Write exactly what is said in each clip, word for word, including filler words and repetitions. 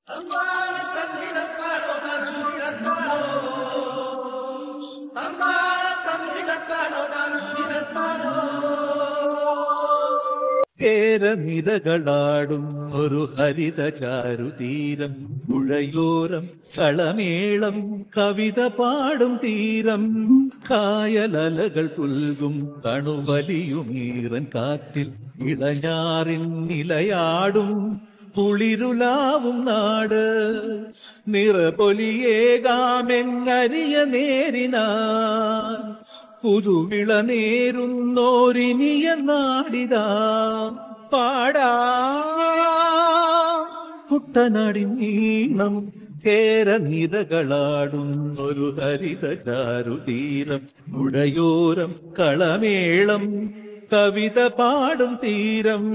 കേരനിരകളാടും ഒരു ഹരിത ചാരുതീരം, പുഴയോരം കളമേളം കവിത പാടും തീരം, കായലലകൾ പുൽകും കണുവലിയുമീറൻ കാറ്റിൽ ഇളഞ്ഞാറിൻ നിലയാടും കുളിരുലാവും നാട്. നിറപൊലിയേകാമെന്നരിയ നേരിനാൻ പുതുവിള നേരുന്നോരിനിയ നാടിതാ പാടാ. കുട്ടനാടിൻ ഈണം കേരനിരകളാടും ഒരു ഹരിത ചാരുതീരം, പുഴയോരം കളമേളം കവിത പാടും തീരം.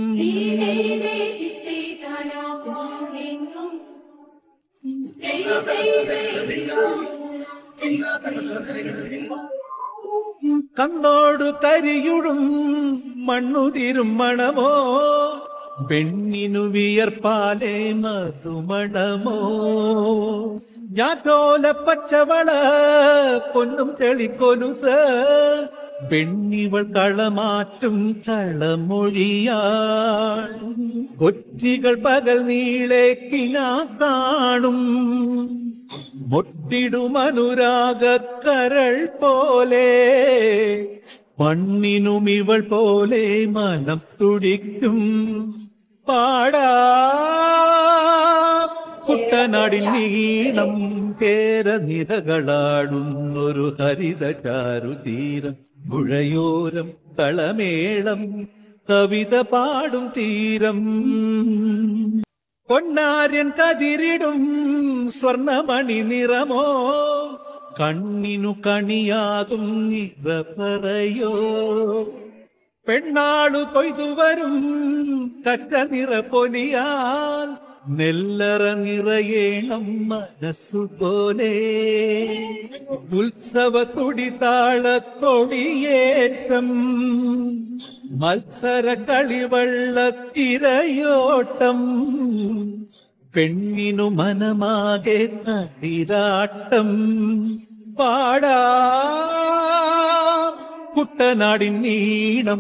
കണ്ണോടു കരിയുടും മണ്ണുതിരും മണമോ, പെണ്ണിനു വിയർപ്പാലേ മധുമണമോ, ഞാറ്റോല പച്ചവള പൊന്നും ചെളിക്കൊലുസ്, പെണ്ണിവൾ കളമാറ്റും കളമൊഴിയാൾ. കൊച്ചികൾ പകൽ നീളെ കിനാ കാണും, മൊട്ടിടുമനുരാഗക്കരൾ പോലെ, മണ്ണിനും ഇവൾ പോലെ മനം തുടിക്കും പാടാ. കുട്ടനാടിൻ നീളം കേരനിരകളാടുന്നൊരു ഹരിത ചാരുതീരം, പുഴയോരം കളമേളം കവിത പാടും തീരം. പൊന്നാര്യൻ കതിരിടും സ്വർണമണി നിറമോ, കണ്ണിനു കണിയാകും നിറ പറയോ, പെണ്ണാളു കൊയ്തുവരും കറ്റ നിറ പൊലിയാൽ, നെല്ലറ നിറയേണം മനസ്സുപോലെ, ഉത്സവ തുടിതാളക്കൊടിയേറ്റം, മത്സര കളിവള്ളത്തിരയോട്ടം, പെണ്ണിനു മനമാകെ നടിരാട്ടം പാടാ. കുട്ടനാടിൻ നീളം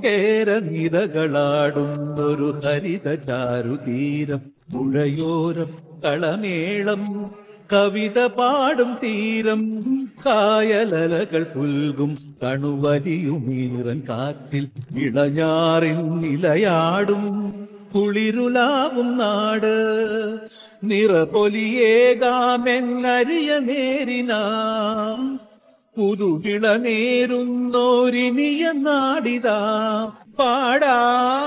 കേരനിരകളാടുന്നൊരു ഹരിത ചാരുതീരം, പുഴയോരം കളമേളം കവിത പാടും തീരം, കായലലകൾ പുൽകും കണുവലിയുമീറൻ കാറ്റിൽ ഇളഞ്ഞാറിൻ നിലയാടും കുളിരുലാവും നാട്. നിറപൊലിയേകാമെന്നരിയ നേരിനാം പുതുവിള നേരുന്നോരിനിയ നാടിതാ പാടാ.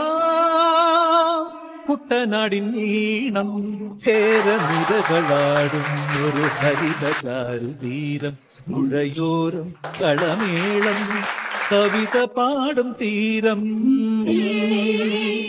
കുട്ടനാടിൻ ഈണം കേരനിരകളാടും ഒരു ഹരിത ചാരുതീരം, പുഴയോരം കളമേളം കവിത പാടും തീരം.